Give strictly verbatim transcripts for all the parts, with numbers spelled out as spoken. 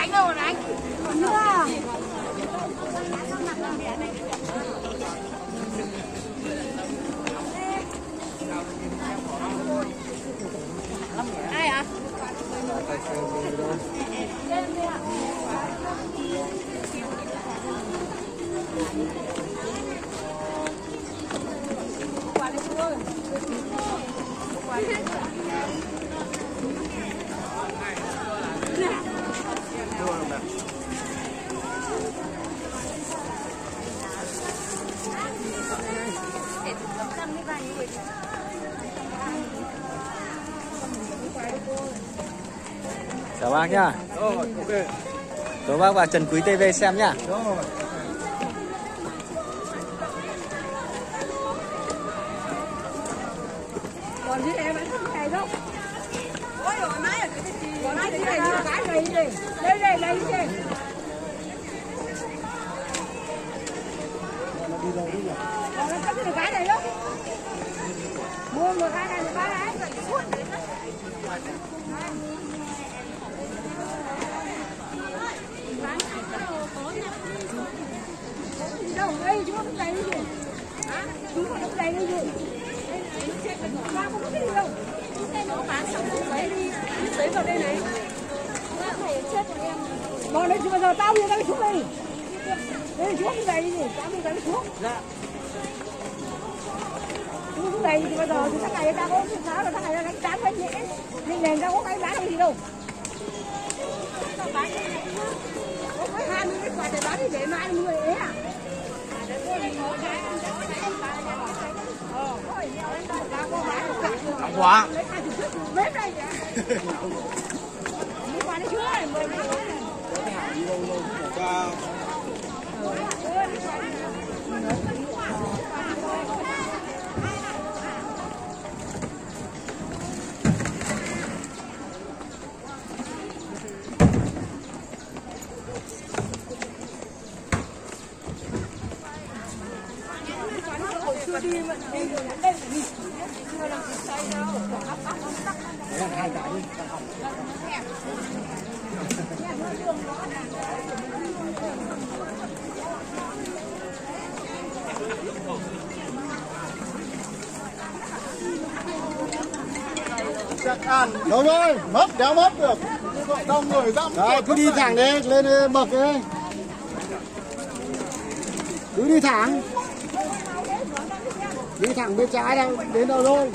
Bánh đâu rồi anh? Còn nữa. Ai ạ? Chào bác nhá. Rồi, ok. Chào bác vào Trần Quý ti vi xem nhá. Rồi. Còn gì em vẫn không này đâu. Ôi rồi máy ở cái gì? Còn ai cái này đi cái này đi. Đây đây đây đi. Nó đi đâu đi nhỉ? Còn nó cái cái này đó. Mua một cái này một cái này. Đâu đây chú không lấy cái gì? Hả? Chú không lấy cái gì? Ba không có cái gì đâu. Nó bán xong rồi lấy đi. Lấy vào đây này. Chết rồi em. Bọn đấy chú bây giờ tao đi cái xuống đây. Đây chú không lấy gì? Tao đi cái xuống. Dạ. Chú không lấy thì bây giờ thì thằng này tao có sao rồi thằng này nó đánh chán với nhẽ. Nhưng nền tao có cái bán cái gì đâu. Bán cái này. Có cái hai mươi cái quả để bán đi để mai mười ấy à? Nóng quá. Bếp đây kìa. Đi qua đây chú ơi, mời đi. Chào. Chưa đi mà đi rồi đến đây đi. Chưa làm gì xây đâu. Đấy là hai cái đi. Chắc ăn. Đâu rồi, mất đéo mất được. Đông người dăm. Đấy, cứ đi thẳng đi, lên bậc đi. Cứ đi thẳng. Đi thẳng bên trái đâu, đến đâu rồi?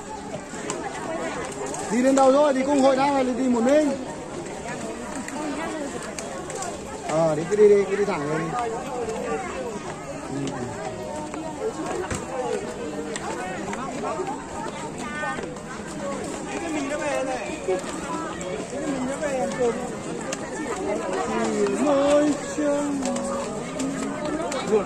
Đi đến đâu rồi? Đi cùng hội nào hay đi một mình? Ờ, đi cứ đi đi, cứ đi thẳng lên. Ừ. Môi chân luôn.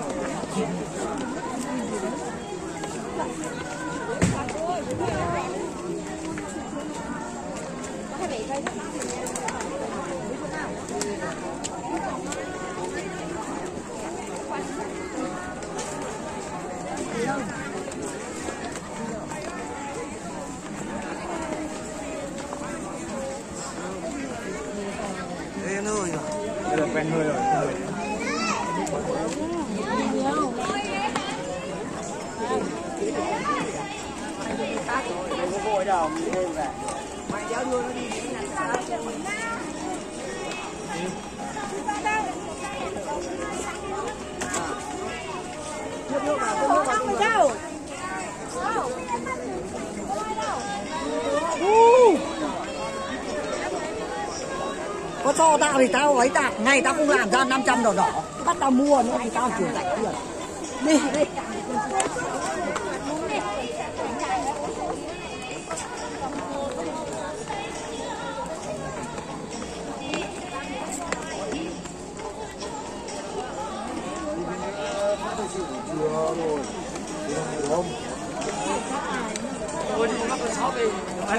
Quen hơi rồi. Bây giờ quen hơi rồi. Không có vội đâu, mình lên về. Mày giáo luôn nó đi. Nước nước vào, nước vào. Không đâu. Có cho tao thì tao ấy tao, ngày tao không làm ra năm trăm đồng đỏ. Bắt tao mua nữa thì tao chuyển lại tiền. Đi đi. Chưa rồi. Được không? Tôi đi mắc con shop đi.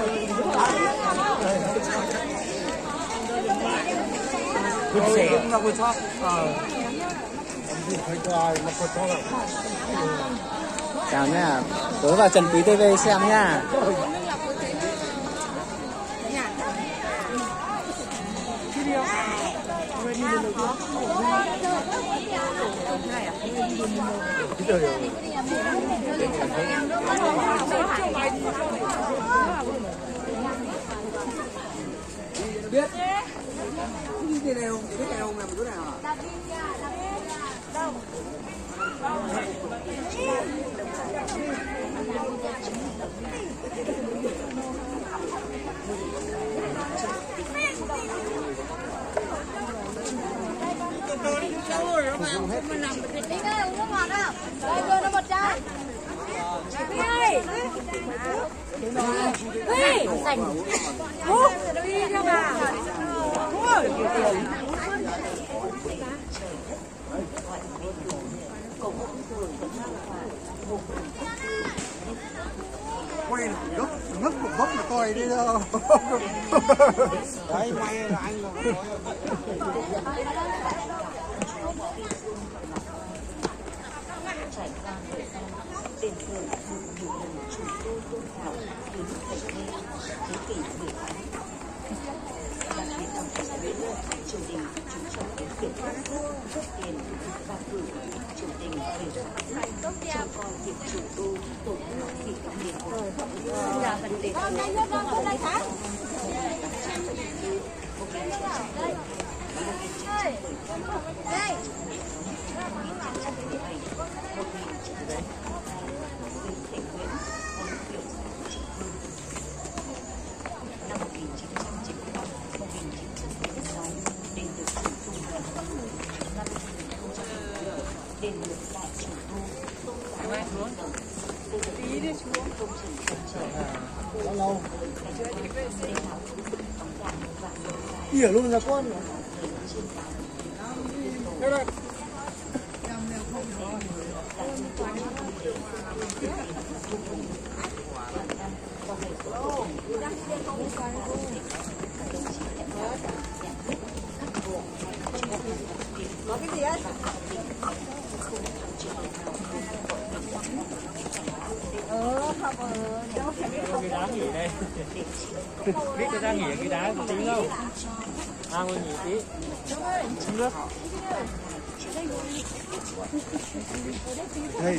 Con rẻ cũng là con shop. Ờ. Chào nhá. Tối vào Trần Quý ti vi xem nhá. biết cái này không cái này không làm cái nào à? Đi đây uống nước ngọt không? Đây đưa nó một chai. Đi ơi. Đi. Sành. Hút. Đi cho bà. Ôi. Quay gốc ngất một gốc mà coi đi đâu. Đấy may là anh là trải qua thời gian đền thờ được nhiều lần trùng tu tôn tạo đến thành thế thế kỷ mười tám. Đặc biệt trong thời gian đến triều đình chú trọng đến việc phát rước rước tiền và cử triều đình về trông coi việc chủ tu tổ chức thị miền là vấn đề Con đây nước con đây hả? Đây. Năm một nghìn chín trăm chín mươi lăm đến một nghìn chín trăm bảy mươi sáu, đền được chủ tu hoàn thành. Năm hai nghìn không trăm mười bảy, đền được lại chủ tu tôn tạo hoạt động. Từ đây đến công trình công trở lâu. đền học phóng đại và lâu dài. Ỉa luôn là con. Đây đây. Có cái gì ấy? Ờ, không, ờ, đâu phải biết không. Cái đá nghỉ đây. Biết cái đá nghỉ cái đá tí không? À, ngồi nghỉ tí. Nước. Đây.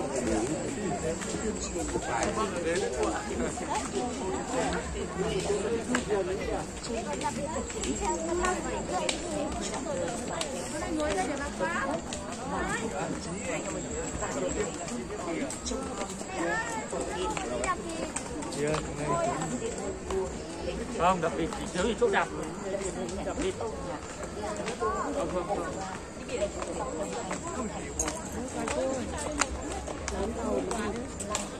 Không, đập vịt thì thiếu thì chỗ đạp. Đập vịt. Không, không, không.